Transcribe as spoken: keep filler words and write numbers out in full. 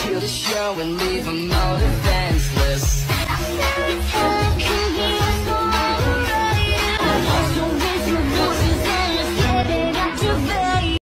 Kill the show and leave them all defenseless. I feel it's hard, can be